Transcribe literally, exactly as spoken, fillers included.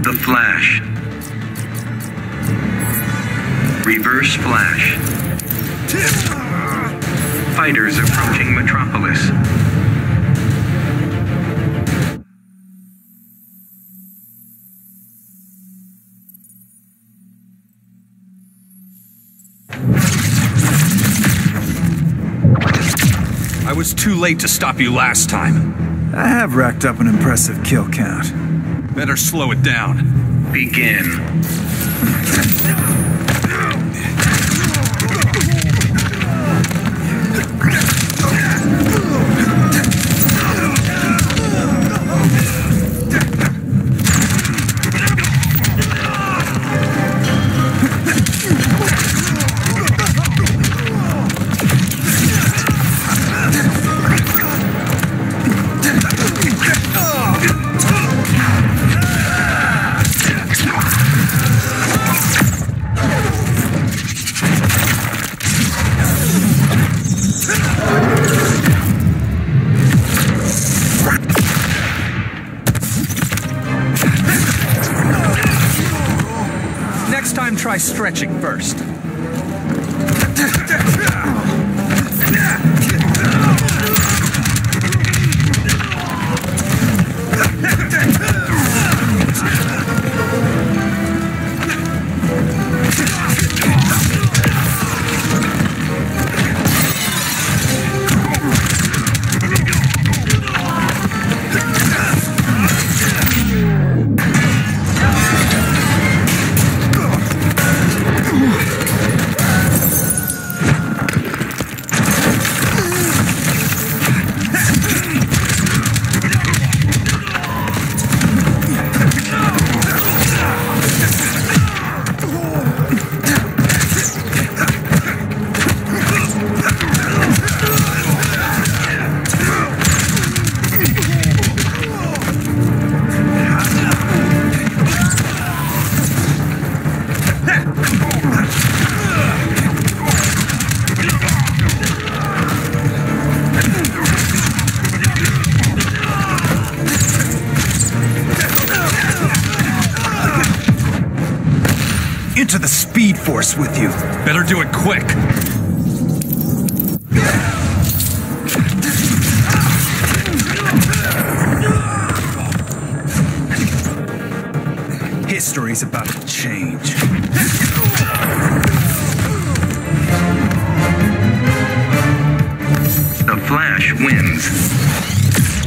The Flash. Reverse Flash. Fighters approaching Metropolis. I was too late to stop you last time. I have racked up an impressive kill count. Better slow it down. Begin. Next time, try stretching first. Into the Speed Force with you. Better do it quick. History's about to change. The Flash wins.